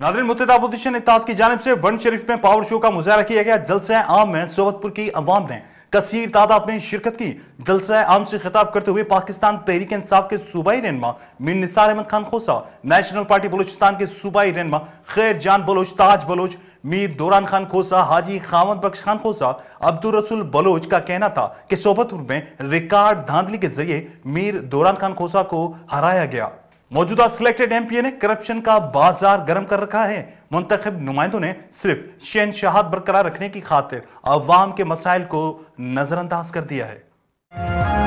नाज़रीन, मुतदा अपोजिशन इत्तेहाद की जानिब से बंड शरीफ में पावर शो का मुजाहरा किया गया। जलसा आम में सोबतपुर की अवाम ने कसीर तादाद में शिरकत की। जलसा आम से खिताब करते हुए पाकिस्तान तहरीक इंसाफ के सूबाई रहनुमा मीर निसार अहमद खान खोसा, नेशनल पार्टी बलूचिस्तान के सूबाई रहनुमा खैर जान बलोच, ताज बलोच, मीर दौरान खान खोसा, हाजी खामद बख्श खान खोसा, अब्दुल रसूल बलोच का कहना था कि सोबतपुर में रिकॉर्ड धांधली के जरिए मीर दौरान खान खोसा को हराया गया। मौजूदा सिलेक्टेड एमपीए ने करप्शन का बाजार गर्म कर रखा है। मुंतखब नुमाइंदों ने सिर्फ शहनशाहत बरकरार रखने की खातिर अवाम के मसाइल को नजरअंदाज कर दिया है।